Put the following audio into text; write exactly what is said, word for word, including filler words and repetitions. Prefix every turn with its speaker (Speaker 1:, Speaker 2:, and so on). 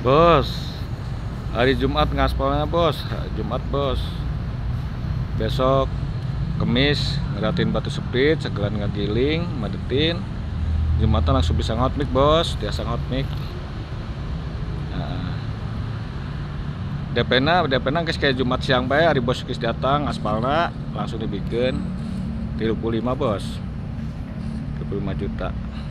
Speaker 1: Bos, hari Jumat ngaspalnya bos, Jumat bos. Besok Kemis ngeratin batu sepit, segelan ngagiling, madetin. Jumatan langsung bisa ngotmik bos, biasa ngotmik. Nah, D P-na, D P-na guys kayak Jumat siang bae, hari bos guys datang, aspalna langsung dibikin tiga puluh lima bos, tiga puluh lima juta.